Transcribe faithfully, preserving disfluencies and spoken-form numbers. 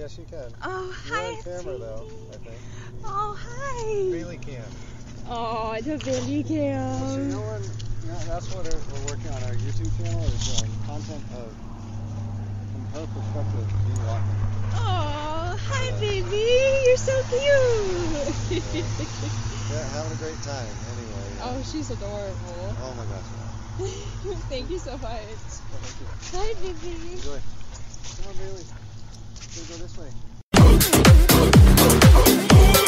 Yes, you can. Oh, You're hi. on camera, though, I think. Oh, hi. Bailey cam. Oh, the Bailey cam. So you know when, you know, that's what our, we're working on our YouTube channel is um, content of, from her perspective, me walking. Oh, hi, uh, baby. You're so cute. Yeah, having a great time, anyway. Yeah. Oh, she's adorable. Oh my gosh. Yeah. Thank you so much. Oh, thank you. Hi, baby. Enjoy. Come on, Bailey. Let's go this way.